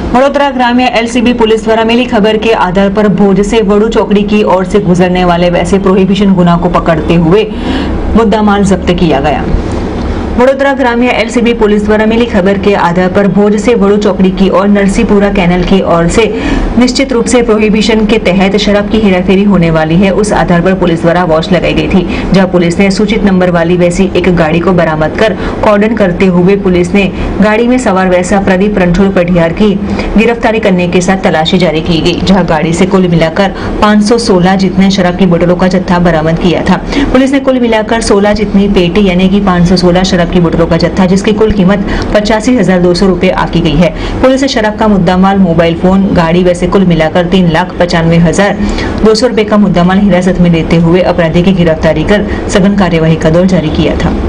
वडोदरा ग्राम्य LCB police द्वारा मिली खबर के आधार पर भोज से वडू चौकड़ी की ओर से गुजरने वाले वैसे प्रोहिबिशन गुना को पकड़ते हुए मुद्दामाल जब्त किया गया। वडोदरा ग्राम्य एलसीबी पुलिस द्वारा मिली खबर के आधार पर भोज से वडू चौकड़ी की ओर नरसीपुरा कैनल की ओर से निश्चित रूप से प्रोहिबिशन के तहत शराब की हेराफेरी होने वाली है। उस आधार पर पुलिस द्वारा वॉच लगाई गई थी, जहां पुलिस ने सूचित नंबर वाली वैसी एक गाड़ी को बरामद कर कॉर्डन करते हुए पुलिस ने गाड़ी में सवार वैसा प्रदीप रणछोड़ कटियार की गिरफ्तारी करने के साथ तलाशी जारी की गई, जहां गाड़ी से कुल मिलाकर 516 जितने शराब की बोतलों का जत्था बरामद किया था। पुलिस ने कुल मिलाकर 16 जितनी पेटी यानी कि 516 शराब की बोतलों का जत्था जिसकी कुल कीमत 85,200 रुपए आकी गई है। पुलिस ने शराब का मुद्दामाल, मोबाइल फोन, गाड़ी वैसे कुल मिलाकर 3,95,200 रुपए का मुद्दामाल हिरासत में लेते हुए अपराधी की गिरफ्तारी कर सघन कार्यवाही का दौर जारी किया था।